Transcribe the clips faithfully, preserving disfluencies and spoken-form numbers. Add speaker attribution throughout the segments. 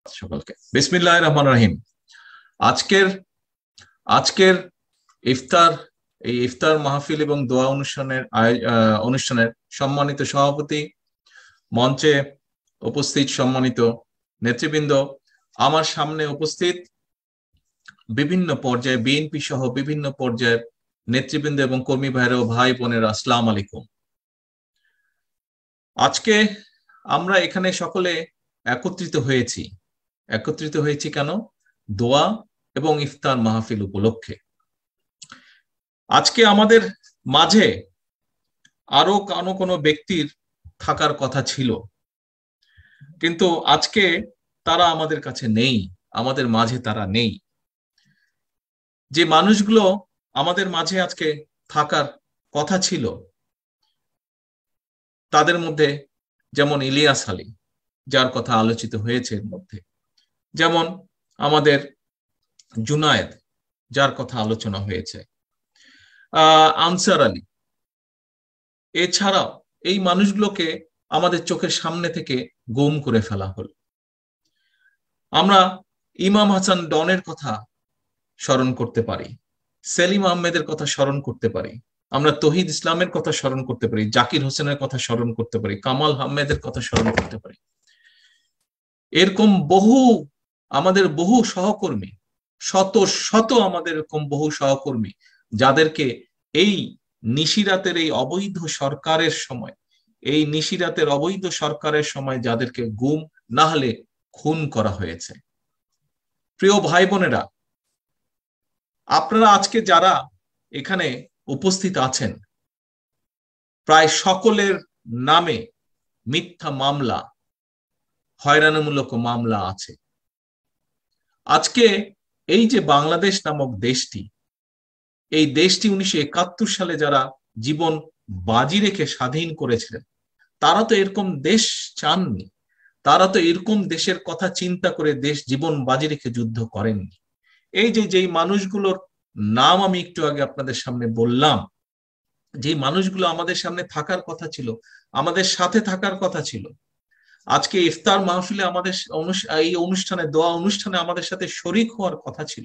Speaker 1: সকলকে বিসমিল্লাহির রহমানির রহিম। আজকের আজকের ইফতার এই ইফতার মাহফিল এবং দোয়া অনুষ্ঠানের অনুষ্ঠানের সম্মানিত সভাপতি, মঞ্চে উপস্থিত সম্মানিত নেতৃবৃন্দ, আমার সামনে উপস্থিত বিভিন্ন পর্যায়ে বিএনপি সহ বিভিন্ন পর্যায়ের নেতৃবৃন্দ এবং কর্মী ভাইরা ও ভাই বোনেরা, আসসালামু আলাইকুম। আজকে আমরা এখানে সকলে একত্রিত হয়েছি একত্রিত হয়েছি কেন? দোয়া এবং ইফতার মাহফিল উপলক্ষে। আজকে আমাদের মাঝে আরো কোনো কোনো ব্যক্তির থাকার কথা ছিল, কিন্তু আজকে তারা আমাদের কাছে নেই, আমাদের মাঝে তারা নেই। যে মানুষগুলো আমাদের মাঝে আজকে থাকার কথা ছিল তাদের মধ্যে যেমন ইলিয়াস আলী, যার কথা আলোচিত হয়েছে এর মধ্যে, যেমন আমাদের জুনায়েদ, যার কথা আলোচনা হয়েছে, আহ আনসার আলী। এছাড়াও এই মানুষগুলোকে আমাদের চোখের সামনে থেকে গুম করে ফেলা হলো। আমরা ইমাম হাসান ডনের কথা স্মরণ করতে পারি, সেলিম আহমেদের কথা স্মরণ করতে পারি, আমরা তহিদ ইসলামের কথা স্মরণ করতে পারি, জাকির হোসেনের কথা স্মরণ করতে পারি, কামাল আহমেদের কথা স্মরণ করতে পারি। এরকম বহু আমাদের বহু সহকর্মী, শত শত আমাদের এরকম বহু সহকর্মী, যাদেরকে এই নিশিরাতের এই অবৈধ সরকারের সময় এই নিশিরাতের অবৈধ সরকারের সময় যাদেরকে গুম না হলে খুন করা হয়েছে। প্রিয় ভাই বোনেরা, আপনারা আজকে যারা এখানে উপস্থিত আছেন, প্রায় সকলের নামে মিথ্যা মামলা, হয়রানিমূলক মামলা আছে। আজকে এই যে বাংলাদেশ নামক দেশটি, এই দেশটি উনিশশো একাত্তর সালে যারা জীবন বাজি রেখে স্বাধীন করেছিলেন, তারা তো এরকম দেশ চাননি, তারা তো এরকম দেশের কথা চিন্তা করে দেশ জীবন বাজি রেখে যুদ্ধ করেননি। এই যে যেই মানুষগুলোর নাম আমি একটু আগে আপনাদের সামনে বললাম, যে মানুষগুলো আমাদের সামনে থাকার কথা ছিল, আমাদের সাথে থাকার কথা ছিল, আজকে ইফতার মাহফিলে আমাদের এই অনুষ্ঠানে দোয়া অনুষ্ঠানে আমাদের সাথে শরীক হওয়ার কথা ছিল,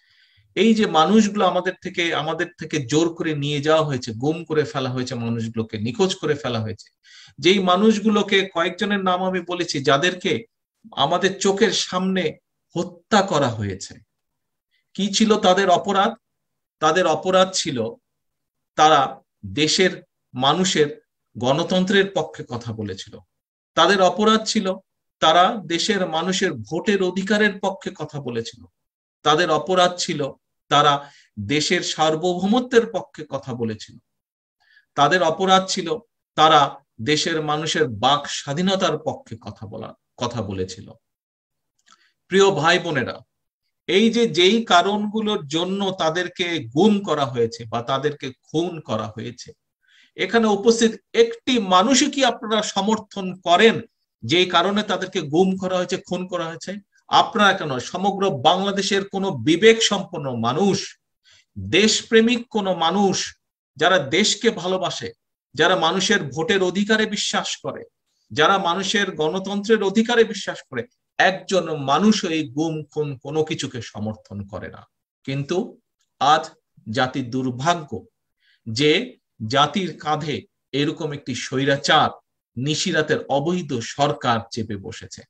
Speaker 1: এই যে মানুষগুলো আমাদের থেকে আমাদের থেকে জোর করে নিয়ে যাওয়া হয়েছে, গুম করে ফেলা হয়েছে, মানুষগুলোকে নিখোঁজ করে ফেলা হয়েছে, যেই মানুষগুলোকে কয়েকজনের নাম আমি বলেছি, যাদেরকে আমাদের চোখের সামনে হত্যা করা হয়েছে। কি ছিল তাদের অপরাধ? তাদের অপরাধ ছিল তারা দেশের মানুষের গণতন্ত্রের পক্ষে কথা বলেছিল। তাদের অপরাধ ছিল তারা দেশের মানুষের ভোটের অধিকারের পক্ষে কথা বলেছিল। তাদের অপরাধ ছিল তারা দেশের সার্বভৌমত্বের পক্ষে কথা বলেছিল। তাদের অপরাধ ছিল তারা দেশের মানুষের বাক স্বাধীনতার পক্ষে কথা বলা কথা বলেছিল। প্রিয় ভাই বোনেরা, এই যে যেই কারণগুলোর জন্য তাদেরকে গুম করা হয়েছে বা তাদেরকে খুন করা হয়েছে, এখানে উপস্থিত একটি মানুষই কি আপনারা সমর্থন করেন যেই কারণে তাদেরকে গুম করা হয়েছে, খুন করা হয়েছে? আপনারা কেন, সমগ্র বাংলাদেশের কোন বিবেক সম্পন্ন মানুষ, দেশপ্রেমিক কোন মানুষ, যারা দেশকে ভালোবাসে, যারা মানুষের ভোটের অধিকারে বিশ্বাস করে, যারা মানুষের গণতন্ত্রের অধিকারে বিশ্বাস করে, একজন মানুষ এই গুম খুন কোনো কিছুকে সমর্থন করে না। কিন্তু আজ জাতির দুর্ভাগ্য যে জাতির কাঁধে এরকম একটি স্বৈরাচার নিশিরাতের অবৈধ সরকার চেপে বসেছে।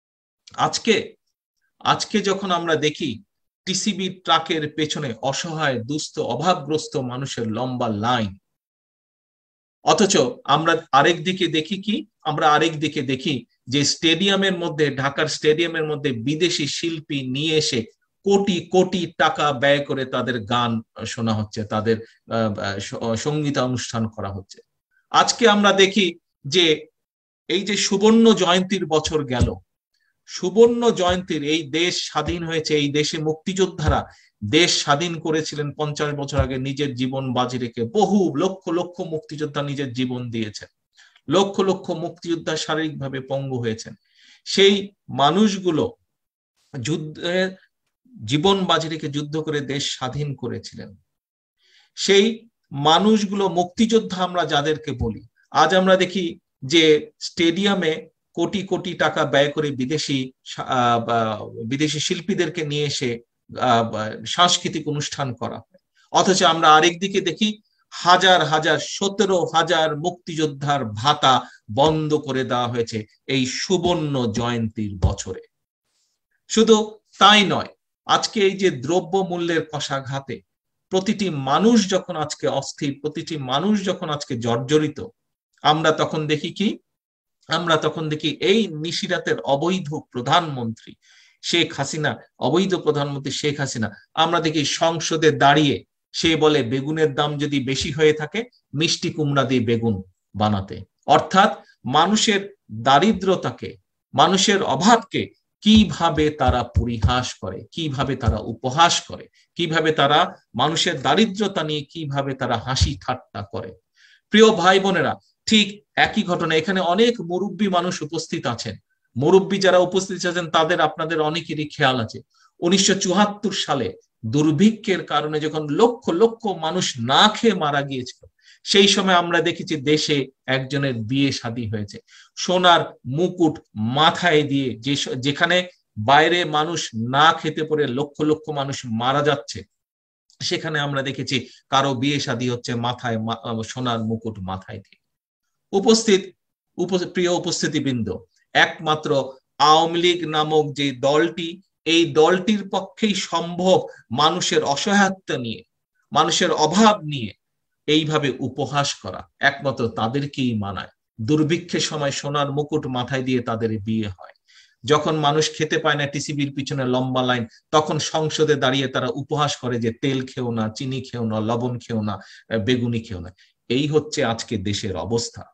Speaker 1: আজকে আজকে যখন আমরা দেখি টিসিবি ট্রাকের পেছনে অসহায় দুস্থ অভাবগ্রস্ত মানুষের লম্বা লাইন, অথচ আমরা আরেক দিকে দেখি কি আমরা আরেক দিকে দেখি যে স্টেডিয়ামের মধ্যে, ঢাকার স্টেডিয়ামের মধ্যে বিদেশি শিল্পী নিয়ে এসে কোটি কোটি টাকা ব্যয় করে তাদের গান শোনা হচ্ছে, তাদের সঙ্গীতানুষ্ঠান করা হচ্ছে। আজকে আমরা দেখি যে এই যে সুবর্ণ জয়ন্তীর বছর গেল, সুবর্ণ জয়ন্তীর, এই দেশ স্বাধীন হয়েছে, এই দেশে মুক্তিযোদ্ধারা দেশ স্বাধীন করেছিলেন পঞ্চাশ বছর আগে নিজের জীবন বাজি রেখে। বহু লক্ষ লক্ষ মুক্তিযোদ্ধা নিজের জীবন দিয়েছেন, লক্ষ লক্ষ মুক্তিযোদ্ধা শারীরিকভাবে পঙ্গু হয়েছেন। সেই মানুষগুলো যুদ্ধে জীবন বাজি রেখে যুদ্ধ করে দেশ স্বাধীন করেছিলেন। সেই মানুষগুলো মুক্তিযোদ্ধা আমরা যাদেরকে বলি, আজ আমরা দেখি যে স্টেডিয়ামে কোটি কোটি টাকা ব্যয় করে বিদেশি বিদেশি শিল্পীদেরকে নিয়ে এসে সাংস্কৃতিক অনুষ্ঠান করা হয়, অথচ আমরা আরেক দিকে দেখি হাজার হাজার সতেরো হাজার মুক্তিযোদ্ধার ভাতা বন্ধ করে দেওয়া হয়েছে এই সুবর্ণ জয়ন্তীর বছরে। শুধু তাই নয়, আজকে এই যে দ্রব্য মূল্যের কষাঘাতে প্রতিটি মানুষ যখন আজকে অস্থির, প্রতিটি মানুষ যখন আজকে জর্জরিত, আমরা তখন দেখি কি, আমরা তখন দেখি এই নিশিরাতের অবৈধ প্রধানমন্ত্রী শেখ হাসিনা, অবৈধ প্রধানমন্ত্রী শেখ হাসিনা, আমরা দেখি সংসদে দাঁড়িয়ে সে বলে বেগুনের দাম যদি বেশি হয়ে থাকে মিষ্টি কুমড়া দিয়ে বেগুন বানাতে। অর্থাৎ মানুষের দারিদ্রতাকে, মানুষের অভাবকে কিভাবে তারা পরিহাস করে, কিভাবে তারা উপহাস করে, কিভাবে তারা মানুষের দারিদ্রতা নিয়ে কিভাবে তারা হাসি ঠাট্টা করে। প্রিয় ভাই বোনেরা, ঠিক একই ঘটনা এখানে অনেক মুরব্বী মানুষ উপস্থিত আছেন। মুরব্বী যারা উপস্থিত আছেন তাদের আপনাদের অনেকেরই খেয়াল আছে, উনিশশো চুয়াত্তর সালে দুর্ভিক্ষের কারণে যখন লক্ষ লক্ষ মানুষ না খেয়ে মারা গিয়েছিল, সেই সময় আমরা দেখেছি দেশে একজনের বিয়ে শাদী হয়েছে, সোনার মুকুট মাথায় দিয়ে, যে যেখানে বাইরে মানুষ না খেতে পড়ে লক্ষ লক্ষ মানুষ মারা যাচ্ছে, সেখানে আমরা দেখেছি কারো বিয়ে শাদী হচ্ছে মাথায় সোনার মুকুট মাথায় দিয়ে। উপস্থিত প্রিয় উপস্থিতিবৃন্দ, একমাত্র আওয়ামী লীগ নামক যে দলটি, এই দলটির পক্ষেই সম্ভব মানুষের অসহায়ত্ব নিয়ে, মানুষের অভাব নিয়ে এইভাবে উপহাস করা, একমাত্র তাদেরকেই মানায়। দুর্ভিক্ষের সময় সোনার মুকুট মাথায় দিয়ে তাদের বিয়ে হয়, যখন মানুষ খেতে পায় না টিসিবির পিছনে লম্বা লাইন, তখন সংসদে দাঁড়িয়ে তারা উপহাস করে যে তেল খেও না, চিনি খেও না, লবণ খেও না, বেগুনি খেও না। এই হচ্ছে আজকে দেশের অবস্থা,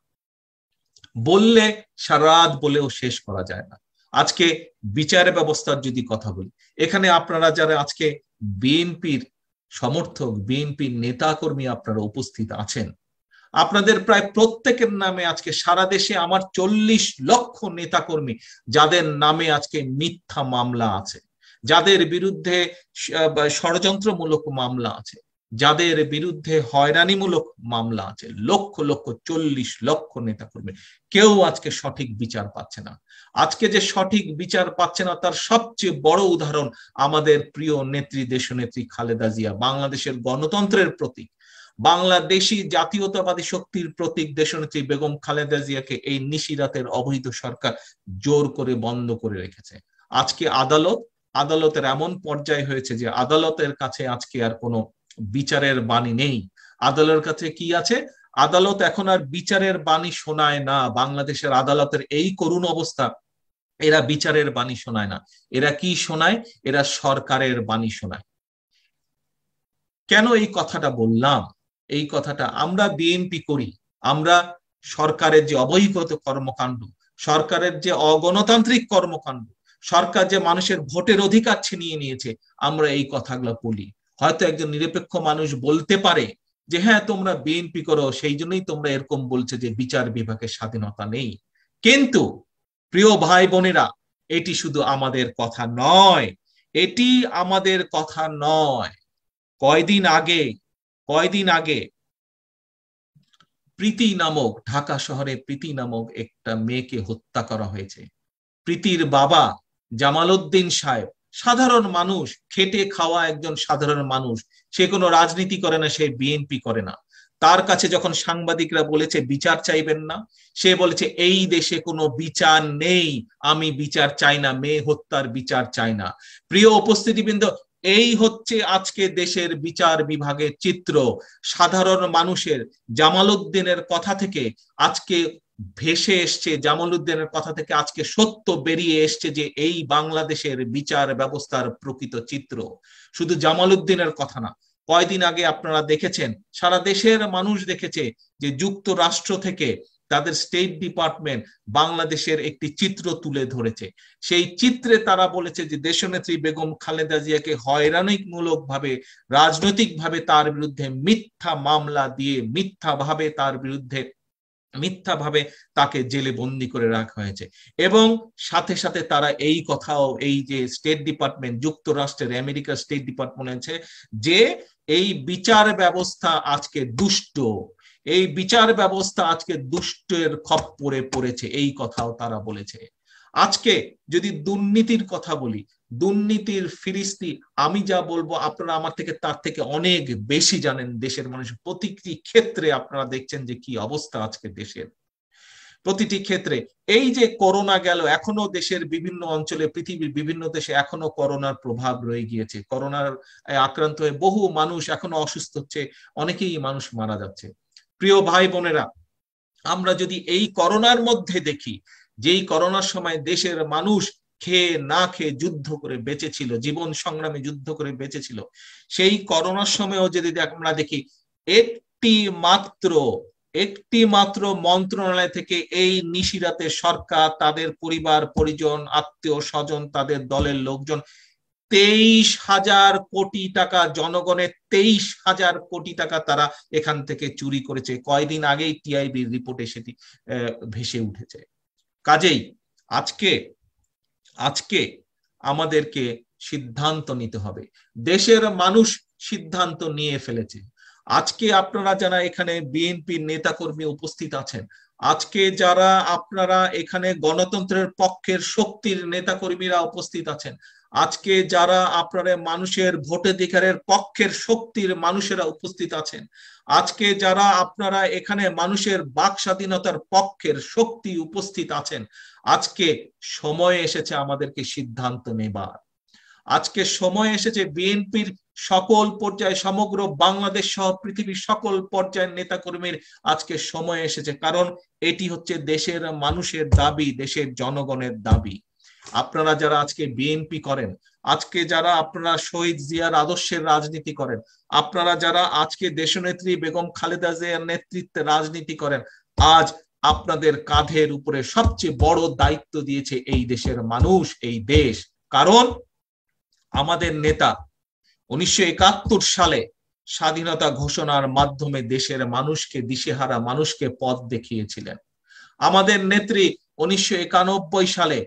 Speaker 1: বললে সারা রাত বলেও শেষ করা যায় না। আজকে বিচার ব্যবস্থার যদি কথা বলি, এখানে আপনারা যারা আজকে বিএনপির সমর্থক, বিএনপির নেতা কর্মী আপনারা উপস্থিত আছেন, আপনাদের প্রায় প্রত্যেকের নামে আজকে সারা দেশে আমার চল্লিশ লক্ষ নেতা কর্মী যাদের নামে আজকে মিথ্যা মামলা আছে, যাদের বিরুদ্ধে ষড়যন্ত্রমূলক মামলা আছে, যাদের বিরুদ্ধে হয়রানিমূলক মামলা আছে, লক্ষ লক্ষ চল্লিশ লক্ষ নেতা কর্মী, কেউ আজকে সঠিক বিচার পাচ্ছে না। আজকে যে সঠিক বিচার পাচ্ছে না তার সবচেয়ে বড় উদাহরণ আমাদের প্রিয় নেত্রী, দেশনেত্রী খালেদা জিয়া, বাংলাদেশের গণতন্ত্রের প্রতীক, বাংলাদেশি জাতীয়তাবাদী শক্তির প্রতীক দেশনেত্রী বেগম খালেদা জিয়াকে এই নিশিরাতের অবৈধ সরকার জোর করে বন্ধ করে রেখেছে। আজকে আদালত, আদালতের এমন পর্যায়ে হয়েছে যে আদালতের কাছে আজকে আর কোনো বিচারের বাণী নেই। আদালতের কাছে কি আছে? আদালত এখন আর বিচারের বাণী শোনায় না। বাংলাদেশের আদালতের এই করুণ অবস্থা, এরা বিচারের বাণী শোনায় না, এরা কি শোনায়? এরা সরকারের বাণী শোনায়। কেন এই কথাটা বললাম? এই কথাটা আমরা বিএনপি করি, আমরা সরকারের যে অবৈধ কর্মকাণ্ড, সরকারের যে অগণতান্ত্রিক কর্মকাণ্ড, সরকার যে মানুষের ভোটের অধিকার ছিনিয়ে নিয়েছে, আমরা এই কথাগুলো বলি। হয়তো একজন নিরপেক্ষ মানুষ বলতে পারে যে হ্যাঁ তোমরা বিএনপি করো, সেই জন্যই তোমরা এরকম বলছে যে বিচার বিভাগের স্বাধীনতা নেই। কিন্তু প্রিয় ভাই বোনেরা, এটি শুধু আমাদের কথা নয়, এটি আমাদের কথা নয়। কয়দিন আগে কয়দিন আগে প্রীতি নামক, ঢাকা শহরে প্রীতি নামক একটা মেয়েকে হত্যা করা হয়েছে। প্রীতির বাবা জামাল উদ্দিন সাহেব সাধারণ মানুষ, খেটে খাওয়া একজন সাধারণ মানুষ, সে কোনো রাজনীতি করে না, সে বিএনপি করে না। তার কাছে যখন সাংবাদিকরা বলেছে বিচার চাইবেন না, সে বলেছে এই দেশে কোনো বিচার নেই, আমি বিচার চাই না, মেয়ে হত্যার বিচার চাই না। প্রিয় উপস্থিতিবৃন্দ, এই হচ্ছে আজকে দেশের বিচার বিভাগের চিত্র। সাধারণ মানুষের, জামাল উদ্দিনের কথা থেকে আজকে ভেসে এসছে, জামাল উদ্দিনের কথা থেকে আজকে সত্য বেরিয়ে এসছে যে এই বাংলাদেশের বিচার ব্যবস্থার প্রকৃত চিত্র। শুধু জামাল উদ্দিনের কথা না, কয়দিন আগে আপনারা দেখেছেন, সারা দেশের মানুষ দেখেছে যে যুক্তরাষ্ট্র থেকে তাদের স্টেট ডিপার্টমেন্ট বাংলাদেশের একটি চিত্র তুলে ধরেছে। সেই চিত্রে তারা বলেছে যে দেশনেত্রী বেগম খালেদা জিয়াকে হয়রানিমূলক ভাবে, রাজনৈতিক ভাবে তার বিরুদ্ধে মিথ্যা মামলা দিয়ে, মিথ্যা ভাবে তার বিরুদ্ধে মিথ্যাভাবে তাকে জেলে বন্দি করে রাখা হয়েছে। এবং সাথে সাথে তারা এই কথাও, এই যে স্টেট ডিপার্টমেন্ট, যুক্তরাষ্ট্রের আমেরিকার স্টেট ডিপার্টমেন্ট আছে যে এই বিচার ব্যবস্থা আজকে দুষ্ট, এই বিচার ব্যবস্থা আজকে দুষ্টের খপ্পরে পড়েছে, এই কথাও তারা বলেছে। আজকে যদি দুর্নীতির কথা বলি, দুর্নীতির ফিরিস্তি আমি যা বলবো আপনারা আমার থেকে তার থেকে অনেক বেশি জানেন। দেশের মানুষ প্রতিটি ক্ষেত্রে আপনারা দেখছেন যে কি অবস্থা আজকে দেশের প্রতিটি ক্ষেত্রে। এই যে করোনা গেল, এখনো দেশের বিভিন্ন অঞ্চলে, পৃথিবীর বিভিন্ন দেশে এখনো করোনার প্রভাব রয়ে গিয়েছে। করোনার আক্রান্ত হয়ে বহু মানুষ এখনো অসুস্থ হচ্ছে, অনেকেই মানুষ মারা যাচ্ছে। প্রিয় ভাই বোনেরা, আমরা যদি এই করোনার মধ্যে দেখি, যেই করোনার সময় দেশের মানুষ খেয়ে না খেয়ে যুদ্ধ করে বেঁচেছিল, জীবন সংগ্রামে যুদ্ধ করে বেঁচেছিল, সেই করোনার সময়ও যদি আমরা দেখি একটি মাত্র একটি মাত্র মন্ত্রণালয় থেকে এই নিশিরাতে সরকার, তাদের পরিবার পরিজন, আত্মীয় স্বজন, তাদের দলের লোকজন তেইশ হাজার কোটি টাকা, জনগণের তেইশ হাজার কোটি টাকা তারা এখান থেকে চুরি করেছে। কয়দিন আগেই টিআইবির রিপোর্টে সেটি ভেসে উঠেছে। কাজেই আজকে আজকে আমাদেরকে সিদ্ধান্ত নিতে হবে। দেশের মানুষ সিদ্ধান্ত নিয়ে ফেলেছে। আজকে আপনারা যারা এখানে বিএনপির নেতাকর্মী উপস্থিত আছেন, আজকে যারা আপনারা এখানে গণতন্ত্রের পক্ষের শক্তির নেতাকর্মীরা উপস্থিত আছেন, আজকে যারা আপনারা মানুষের ভোটাধিকারের পক্ষের শক্তির মানুষেরা উপস্থিত আছেন, আজকে যারা আপনারা এখানে মানুষের বাক স্বাধীনতার পক্ষের শক্তি উপস্থিত আছেন, আজকে সময় এসেছে আমাদেরকে সিদ্ধান্ত নেবার। আজকে সময় এসেছে বিএনপির সকল পর্যায়ে, সমগ্র বাংলাদেশ সহ পৃথিবীর সকল পর্যায়ের নেতাকর্মীর আজকে সময় এসেছে। কারণ এটি হচ্ছে দেশের মানুষের দাবি, দেশের জনগণের দাবি। আপনারা যারা আজকে বিএনপি করেন, আজকে যারা আপনারা শহীদ জিয়ার আদর্শের রাজনীতি করেন, আপনারা যারা আজকে দেশনেত্রী বেগম খালেদা জিয়ার নেতৃত্বে রাজনীতি করেন, আজ আপনাদের কাঁধের উপরে সবচেয়ে বড় দায়িত্ব দিয়েছে এই দেশের মানুষ, এই দেশ। কারণ আমাদের নেতা উনিশশো একাত্তর সালে স্বাধীনতা ঘোষণার মাধ্যমে দেশের মানুষকে, দিশেহারা মানুষকে পথ দেখিয়েছিলেন। আমাদের নেত্রী উনিশশো একানব্বই সালে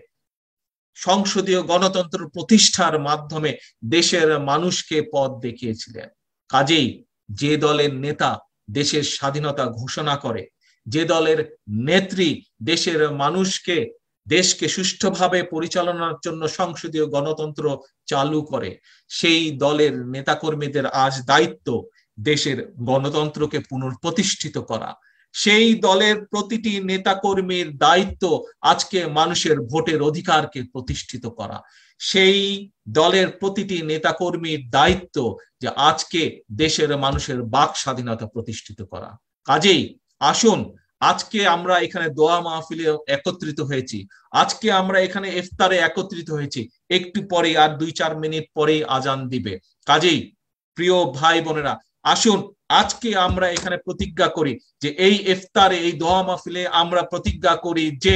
Speaker 1: সংসদীয় গণতন্ত্র প্রতিষ্ঠার মাধ্যমে দেশের মানুষকে পথ দেখিয়েছিলেন। কাজেই যে দলের নেতা দেশের স্বাধীনতা ঘোষণা করে, যে দলের নেত্রী দেশের মানুষকে, দেশকে সুষ্ঠুভাবে পরিচালনার জন্য সংসদীয় গণতন্ত্র চালু করে, সেই দলের নেতাকর্মীদের আজ দায়িত্ব দেশের গণতন্ত্রকে পুনঃপ্রতিষ্ঠিত করা। সেই দলের প্রতিটি নেতাকর্মীর দায়িত্ব আজকে মানুষের ভোটের অধিকারকে প্রতিষ্ঠিত করা। সেই দলের প্রতিটি নেতাকর্মীর দায়িত্ব যে আজকে দেশের মানুষের বাক স্বাধীনতা প্রতিষ্ঠিত করা। কাজেই আসুন, আজকে আমরা এখানে দোয়া মাহফিলে একত্রিত হয়েছি, আজকে আমরা এখানে ইফতারে একত্রিত হয়েছি, একটু পরে আর দুই চার মিনিট পরেই আজান দিবে। কাজেই প্রিয় ভাই বোনেরা, আসুন আজকে আমরা এখানে প্রতিজ্ঞা করি যে এই ইফতারে, এই দোয়া মাহফিলে আমরা প্রতিজ্ঞা করি যে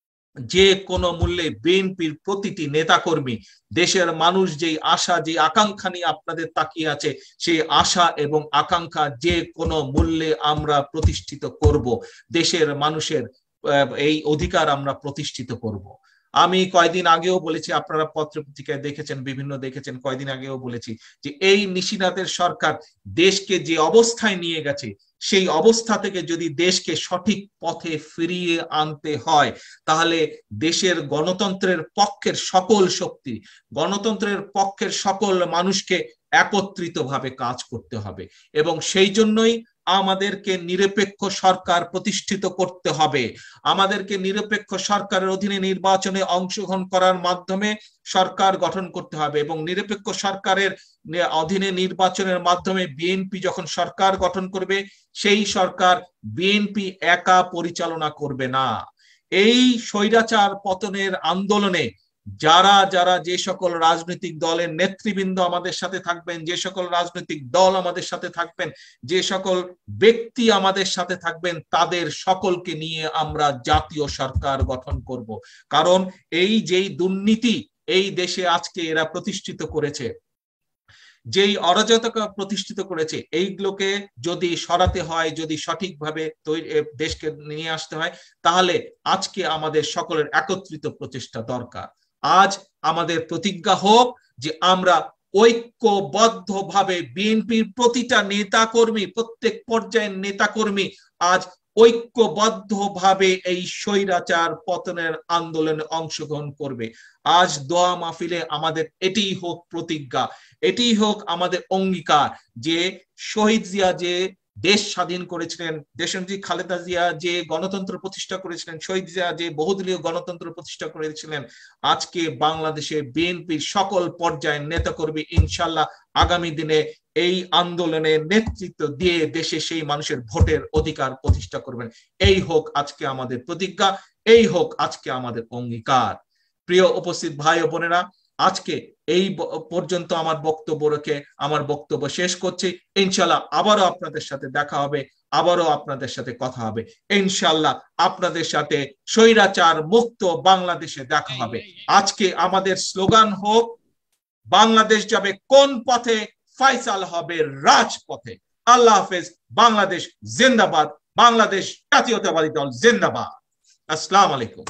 Speaker 1: যে কোনো মূল্যে বিএনপির প্রতিটি নেতাকর্মী, দেশের মানুষ যেই আশা, যে আকাঙ্ক্ষা নিয়ে আপনাদের তাকিয়ে আছে, সেই আশা এবং আকাঙ্ক্ষা যে কোনো মূল্যে আমরা প্রতিষ্ঠিত করব। দেশের মানুষের এই অধিকার আমরা প্রতিষ্ঠিত করব। আমি কয়দিন আগেও বলেছি, আপনারা পত্র পত্রিকায় দেখেছেন, বিভিন্ন দেখেছেন, কয়দিন আগেও বলেছি যে এই নিশিনাথের সরকার দেশকে যে অবস্থায় নিয়ে গেছে, সেই অবস্থা থেকে যদি দেশকে সঠিক পথে ফিরিয়ে আনতে হয়, তাহলে দেশের গণতন্ত্রের পক্ষের সকল শক্তি, গণতন্ত্রের পক্ষের সকল মানুষকে একত্রিতভাবে কাজ করতে হবে। এবং সেই জন্যই আমাদেরকে নিরপেক্ষ সরকার প্রতিষ্ঠিত করতে হবে। আমাদেরকে নিরপেক্ষ সরকারের অধীনে নির্বাচনে অংশগ্রহণ করার মাধ্যমে সরকার গঠন করতে হবে। এবং নিরপেক্ষ সরকারের অধীনে নির্বাচনের মাধ্যমে বিএনপি যখন সরকার গঠন করবে, সেই সরকার বিএনপি একা পরিচালনা করবে না। এই স্বৈরাচার পতনের আন্দোলনে যারা যারা যে সকল রাজনৈতিক দলের নেতৃবৃন্দ আমাদের সাথে থাকবেন, যে সকল রাজনৈতিক দল আমাদের সাথে থাকবেন, যে সকল ব্যক্তি আমাদের সাথে থাকবেন, তাদের সকলকে নিয়ে আমরা জাতীয় সরকার গঠন করব। কারণ এই যেই দুর্নীতি এই দেশে আজকে এরা প্রতিষ্ঠিত করেছে, যেই অরাজকতা প্রতিষ্ঠিত করেছে, এইগুলোকে যদি সরাতে হয়, যদি সঠিকভাবে দেশকে নিয়ে আসতে হয়, তাহলে আজকে আমাদের সকলের একত্রিত প্রচেষ্টা দরকার। আজ আমাদের প্রতিজ্ঞা হোক যে আমরা ঐক্যবদ্ধভাবে বিএনপির প্রতিটা নেতাকর্মী, প্রত্যেক পর্যায়ের নেতাকর্মী আজ ঐক্যবদ্ধভাবে এই স্বৈরাচার পতনের আন্দোলনে অংশগ্রহণ করবে। আজ দোয়া মাহফিলে আমাদের এটিই হোক প্রতিজ্ঞা, এটিই হোক আমাদের অঙ্গীকার যে শহীদ জিয়া যে দেশ স্বাধীন করেছিলেন, দেশনেত্রী খালেদা জিয়া যে গণতন্ত্র প্রতিষ্ঠা করেছিলেন, শহীদ জিয়া যে বহুদলীয় গণতন্ত্র প্রতিষ্ঠা করেছিলেন, আজকে বাংলাদেশে বিএনপির সকল পর্যায়ের নেতাকর্মী ইনশাল্লাহ আগামী দিনে এই আন্দোলনে নেতৃত্ব দিয়ে দেশে সেই মানুষের ভোটের অধিকার প্রতিষ্ঠা করবেন। এই হোক আজকে আমাদের প্রতিজ্ঞা, এই হোক আজকে আমাদের অঙ্গীকার। প্রিয় উপস্থিত ভাই ও বোনেরা, আজকে এই পর্যন্ত আমার বক্তব্য রেখে আমার বক্তব্য শেষ করছি। ইনশাল্লাহ আবারও আপনাদের সাথে দেখা হবে, আবারও আপনাদের সাথে কথা হবে। ইনশাল্লাহ আপনাদের সাথে স্বৈরাচার মুক্ত বাংলাদেশে দেখা হবে। আজকে আমাদের স্লোগান হোক, বাংলাদেশ যাবে কোন পথে, ফয়সাল হবে রাজপথে। আল্লাহ হাফেজ। বাংলাদেশ জিন্দাবাদ। বাংলাদেশ জাতীয়তাবাদী দল জিন্দাবাদ। আসসালামু আলাইকুম।